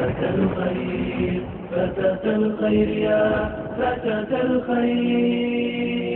فتاة الخير فتاة الخير يا فتاة الخير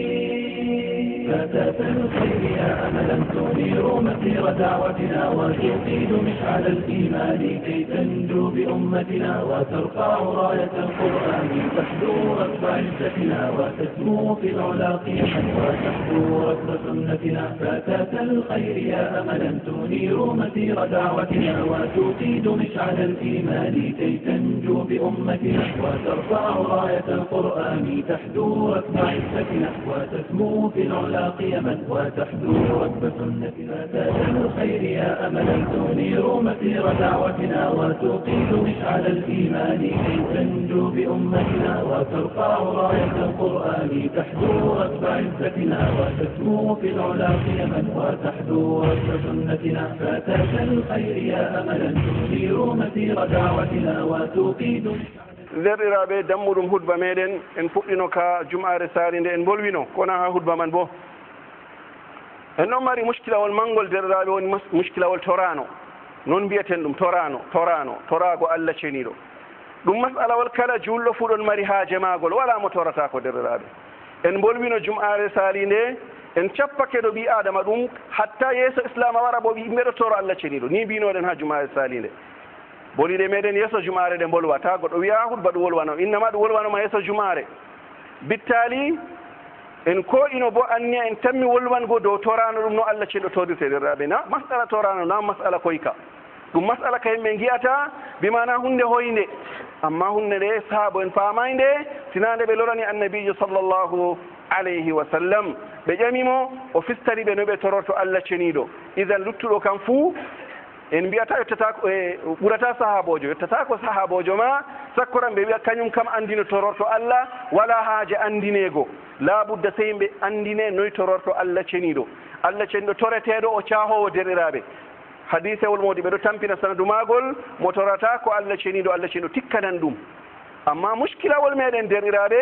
فتاة الخير يا أملا تنير مسير دعوتنا وتوقد مشعل الإيمان كي تنجو بأمتنا وترفع راية القرآن تحدو ركب عزتنا وتسمو في العلا قيما وتحدو ركب سنتنا فتاة الخير يا أملا تنير مسير دعوتنا وتوقد مشعل الإيمان كي تنجو بأمتنا وترفع راية القرآن تحدو ركب عزتنا وتسمو في العلا قيما وتحدو ركب سنتنا فتاة الخير يا أملا تنير مسير دعوتنا وتوقد مشعل الإيمان كي تنجو بأمتنا وترفع راية القرآن تحدو ركب عزتنا وتسمو في العلا قيما وتحدو ركب سنتنا فتاة الخير يا أملا تنير مسير دعوتنا وتوقد derɗiraɓe dammuɗum hutba meɗen en puɗɗino ka jum'are sari nde en bolwino kono ha hutba man bo en ɗon mari muskilawol mangol derɗiraɓe woni muskilawol torano noon mbiyeten ɗum torago Allah ceniɗo ɗum masalawol kala julɗo fu ɗon mari haaje magol wala mo torata ko derɗiraɓe en bolwino jum'are sali nde en cappake ɗo ɓi adama ɗum hatta yeeso islam wara bo yimɓe ɗo toro Allah ceniɗo ni mbinoɗen ha jum'are sali nde boliɗe meɗen yeeso jumare ɗe bolwata goɗɗo wiya hutba ɗum wolwano innama ɗum wolwanoma yeeso jumare bittali en ko ino bo anniya en tammi wolwango dow torano ɗum no Allah ceeɗo todirte derraɓe na masala torano na masala koyka ɗum masala ka yimɓe giyata bimana hunde hoyde amma hunde nde saabo en pamayde sinande ɓe lorani annabijo sallllahu alayhi wa sallam ɓe ƴamimo o fistari ɓe no ɓe tororto Allah ceniɗo idan luttuɗo kam fuu en mbiyata yettata ɓurata sahabojo yettata ko sahabojo ma sakkoran ɓe wiya kañum kam andino tororto Allah wala haaje andinego laabudda sey yimɓe andine noy tororto Allah ceniɗo Allah ceniɗo toreteɗo o caahowo derɗiraɓe hadisewol modi ɓeɗo tampina sanadu magol mo torata ko Allah ceniɗo tikkanan ɗum amma muskilawol meɗen derɗiraɓe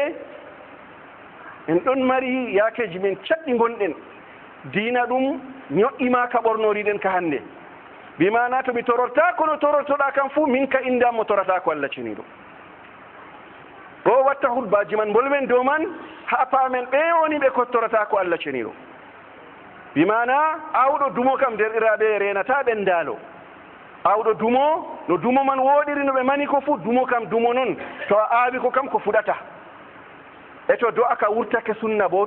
en ɗon mari yakeji men caɗɗi gonɗen diina ɗum ño'ima ka ɓornoriɗen ka hande bimana to mi tororta kono torortoɗa kam fuu min ka indam mo torata ko Allah ceniɗo ɗo watta hutbaji man bolmen dow man ha paamen ɓe woni ɓe ko torata ko Allah ceniɗo bimana awɗo dumo kam derɗiraɓe renata ɓendalo awɗo dumo no dumo man woɗiri no ɓe mani ko fuu dumo kam dumo noon to a aawi ko kam ko fuɗata e to do aka wurtake sunna bo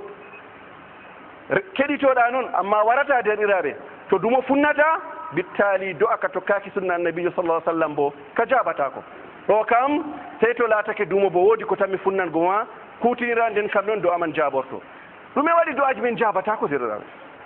keɗitoɗa noon amma warata derɗiraɓe to dumo funnata bittali do aka tokkaki sunna annabijo sallallahu alaihi wasallam bo ka jabata ko ɗo kam sey to laatake dumo bo woodi ko tammi funnango ma kutinira nden kam noon do aman jaborto ɗume waɗi do aji men jabata ko derɗiraɓe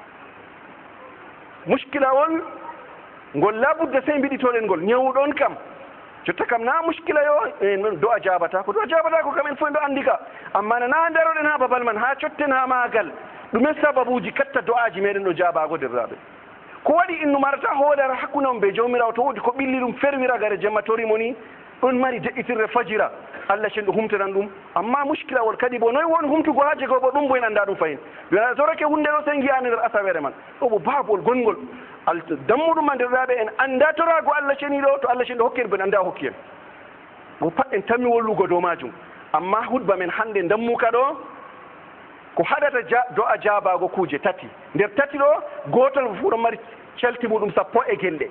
muskilawol ngol labudde sey mbiɗitoɗen ngol ñawɗon kam jotta kam na muskila yo non do a jabata ko kam en fof ɓe andi ka amma nana daroɗen ha babal man ha cotten ha maagal ɗumen sababuji katta do'aji meɗen ɗo jabago derɗiraɓe ko waɗi innu marata hoolere hakkunde on ɓe jawmirawo to woodi ko ɓilli ɗum ferwira gare jemma torimo ni ɗon mari deƴƴitirre fajira Allah cenɗo humtanan ɗum amma muskilawol kadi bo noy woni humtugo ha jego bo ɗum bo en anda ɗum fayin wona torake hunde ɗo sey giyani nder asawere man ɗo bo babol gongol dammuɗum ma derɗaɓe en anda torago Allah ceniɗo to Allah ceniɗo hokki en bo en anda hokki en bo pat en tammi wollugo dow majum amma hutba men hande dammuka ɗo ko haɗata do'a jabago kuje tati nder tati ɗo gotol fu ɗon mari celti muɗum sappo e gelɗe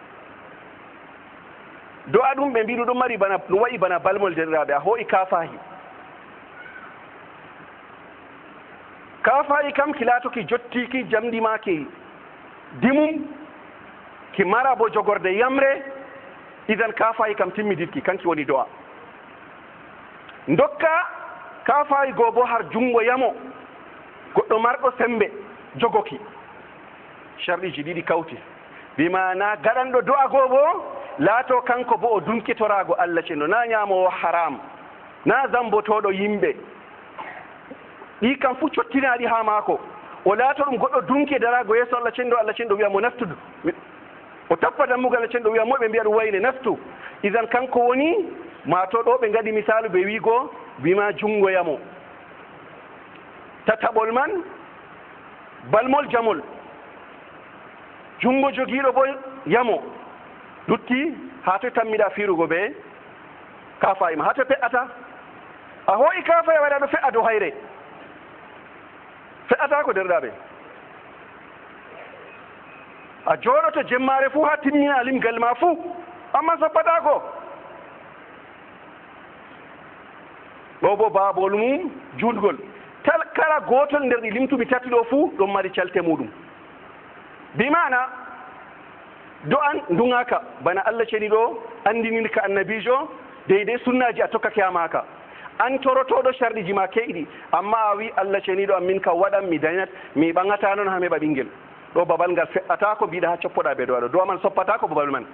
do'a ɗum ɓe mbiɗu ɗon mari bana ɗum wayi bana balmol derɗiraɓe a ho'i kafahi kam ki laato ki jottiki jamɗi ma ki dimum ki mara bo jogorde yamre idan kafahi kam timmiditki kanki woni do'a dokka kafayi goo bo har jungo yamo goɗɗo marɗo sembe jogoki sharɗiji ɗiɗi kawti bimana gaɗanɗo do'a goo bo laato kanko bo o dunkitorago Allah ceno na ñamowo haram na zambotoɗo yimɓe ɗi kam fuu cottinaɗi ha maako o laato ɗum goɗɗo dunki darago yeeso Allah cenɗo wiya mo naftudu o tappa dammugal Allah cenɗo wiya mo ɓe mbiya ɗum wayle naftu idan kanko woni mato ɗo ɓe gaɗi misalu ɓe wiigo bima jungoyamo tataɓol man balmol jamol jungo jogiiɗo bo yamo lutti ha to tammiɗa firugo ɓe kafa ima ha to fe'ata a hoyi kafa e waɗa ɗo fe'a dow hayre fe'ata ko derɗaɓe a jooɗoto jemmare fuu ha timmina limgal ma fuu amma soppata ko ɗo bo babol mum julgol kala gotol nder ɗi limtumi tati ɗo fuu ɗon mari calte muɗum bimana do an ndugaka bana Allah ceni ɗo andininka annabijo deydey sunnaji a tokkake ha maka an torotoɗo sharɗiji ma keyɗi amma a wi Allah ceni ɗo min ka waɗan mi dañat mi ɓagata noon ha meɓa ɓinguel ɗo babal ngal fe'ata ko mbiɗa ha coppoɗa ɓe ɗo aɗo do man soppata ko babal man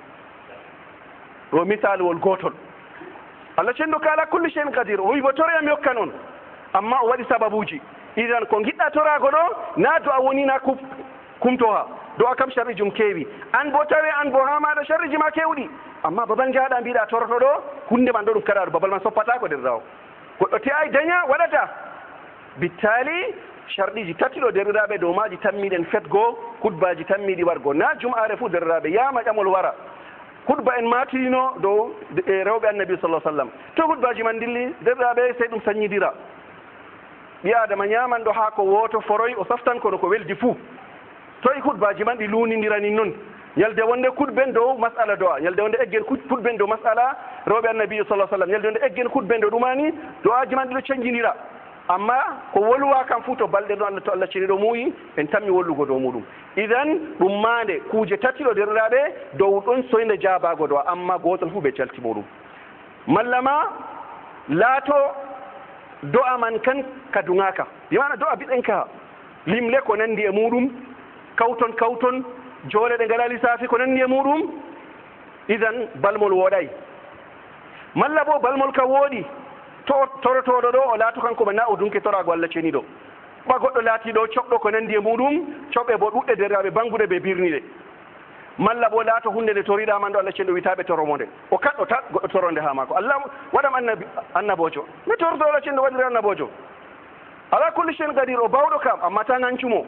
ɗo misaluwol gotol Allah ceni ɗo kala kulli chein kadir o wi bo toroyam yokka noon amma o waɗi sababuji idan ko giɗɗa torago ɗo na do a woni na kumto ha do a kam sharri jum kewi an bo tawi an bo ha maɗa sharriji ma kewɗi amma babal jaɗa mbiɗa toroto ɗo hunde man ɗo ɗum kaɗa ɗo babal man soppata ko nder raw goɗɗo te ay daña waɗata bittali sharɗiji tati ɗo derɗiraɓe dow maji tammiɗen fetgo hutbaji tammiɗi wargo na jum'are fuu derɗiraɓe yama ƴamol wara hutba en matirino dow rewɓe annabi sallam to hutbaji man dilli derɗiraɓe sey ɗum sañidira ɓi adama ñamanɗo ha ko woto foroy o saftan kono ko weldi fuu toye hutbaji man ɗi lunidiranin noon ñalde wonde kutben dow masala do'a ñalde wonde eggen kutben dow masala rewɓe annabi sallam ñalde wonde eggen kutben dow ɗumani do'aji man ɗiɗo canjinira amma ko wolwa kam fuu to balɗe ɗo Allah to Allah ceni ɗo muuyi en tammi wollugo dow muɗum idan ɗum mande kuuje tati ɗo derɗiraɓe dow ɗon soyde jabago do'a amma gotol fuu ɓe calti muɗum mallama laato do'a man kan ka dugaka bimana do'a biɗen ka limle ko nandi e muɗum kawton joole ɗe ngala lissafi ko nandi e muɗum idan balmol woɗay malla bo balmol ka wooɗi torotoɗo ɗo o laato kanko na o dunke torago Allah ceni ɗo ɓa goɗɗo laatiɗo coɓɗo ko nandi e muɗum coɓɓe bo ɗuɗɗe derraɓe bangude ɓe birniɗe malla bo laato hunde nde toriɗaman ɗo Allah ceni ɗo witaɓe toromonde o kaɗɗo ta goɗɗo toronde ha mako Allah waɗam annabojo mi torto Allah ceni ɗo waɗiri annabojo ala kulli chein gadir o bawɗo kam amma ta gancumo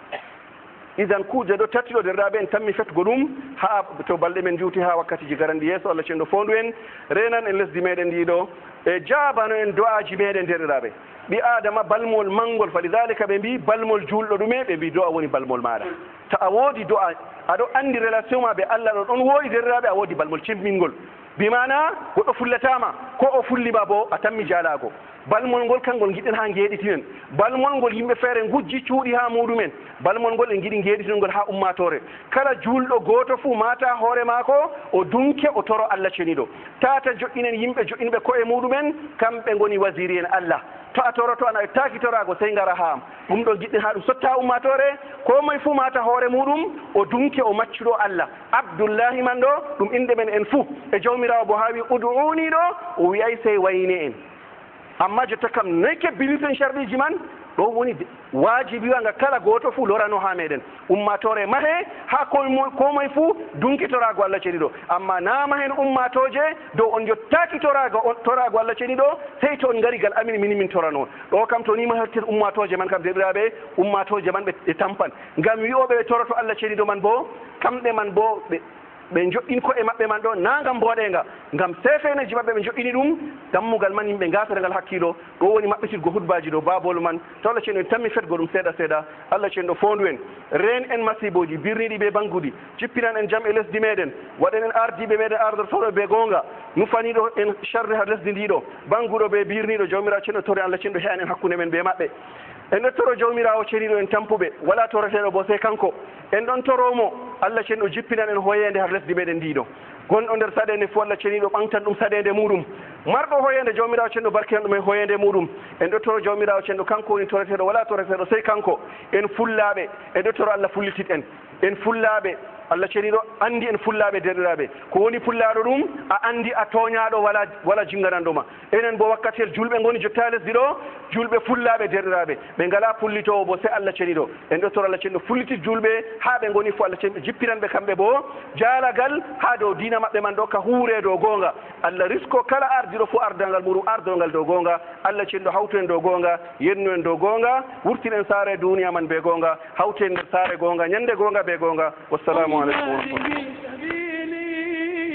idan kuuje ɗo tati ɗo derɗaɓe en tammi fetgo ɗum ha to balɗe men juuti ha wakkatiji garanɗi yeeso Allah ceni ɗo fondu en renan en lesdi meɗen ndiɗo e jabano en do'aji meɗen derɗiraɓe ɓi adama balmol mangol fa lidalika ɓe mbi balmol julɗo ɗume ɓe mbi do'a woni balmol maɗa ta a woodi do'a aɗo andi relation ma ɓe Allah ɗo ɗon woodi derɗiraɓe a woodi balmol cimmingol bimana goɗɗo fullatama ko o fullima bo a tammi jaalago balmol ngol kangol giɗen ha ngeɗitinen balmol ngol yimɓe feere gujji cuuɗi ha muɗumen balmol ngol en giɗi ngeɗitinolngol ha ummatore kala julɗo goto fuu mata hoore maako o dunke o toro Allah ceniɗo tata joƴƴinen yimɓe joƴƴinɓe koye muɗumen kamɓe goni wasiri en Allah to a toroto ana taki torago sey ngara ha ɗum ɗo giɗɗen ha ɗum sotta ummatore ko moye fuu mata hoore muɗum o dunke o maccuɗo Allah abdoullahi man ɗo ɗum inde men en fuu e jawmirawo bo ha wi uduuni ɗo o wiyay sey wayne en amma jotta kam noy kebbiniten sharɗiji man ɗo woni wajibi wanga kala goto fuu lorano ha meɗen ummatore mahe ha ko moye fuu dunkitorago Allah ceni ɗo amma nama hen ummatoje dow on jottaki torago Allah ceni ɗo sey to on gari gal amin min torano ɗo kam to nima herten ummatoje man kam derɗiraɓe ummatoje man ɓe tampan ngam wiyoɓe ɓe toroto Allah ceni ɗo man bo kamɓe man bo ɓe joƴƴin koye maɓɓe man ɗo na ngam mboɗenga ngam sefeneji maɓɓe ɓe joƴƴini ɗum dammugal man yimɓe gasata ngal hakkilo ɗo woni maɓɓitirgo hutbaji ɗo babol man to Allah ceni en tammi fetgo ɗum seeɗa seeɗa Allah ceni ɗo fondu en ren en masiboji birniɗi ɓe bangudi jippinan en jaam e lesdi meɗen waɗen en ardiɓe meɗen ardortoɗo ɓe gonga nufaniɗo en charde ha lesdi ndiɗo banguɗo ɓe birniɗo jawmirawo ceni ɗo tore Allah ceni ɗo heyan en hakkude men ɓe maɓɓe en ɗo toro jawmirawo ceniɗo en tampuɓe wala toroteɗo bo sey kanko en ɗon toromo Allah ceni ɗo jippinan en hoyede har lesdi meɗen ndiɗo gonɗo nder saɗede fo Allah ceniɗo ɓamtan ɗum saɗede muɗum marɗo hoyede jawmirawo ceniɗo barkinan ɗum e hoyede muɗum en ɗo toro jawmirawo ceniɗo kanko woni toreteɗo wala toreteɗo sey kanko en fullaɓe en ɗo toro Allah fullitit en fullaɓe Allah ceniɗo andi en fullaɓe derɗiraɓe ko woni fullaɗo ɗum a andi a toñaɗo wala jingananɗoma enen bo wakkatel julɓe goni jotta lesdi ɗo julɓe fullaɓe derɗiraɓe ɓe ngala pullitowo bo sey Allah ceniɗo en ɗo toro Allah ceniɗo fullitit julɓe ha ɓe goni fo Allah ceniɗo jippinanɓe kamɓe bo jaalagal ha dow dina maɓɓe man ɗo ka huure dow gonga Allah risko kala ardiɗo fo ardalngal muɗum ardolngal dow gonga Allah ceniɗo hawtu en dow gonga yennu en dow gonga wurtin en saare duniya man be gonga hawtu en nder saare gonga ñande gonga be gonga wassalamu aleykum wa rahmatullah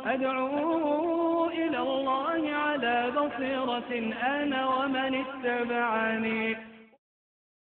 أدعو إلى الله على بصيرة أنا ومن اتبعني.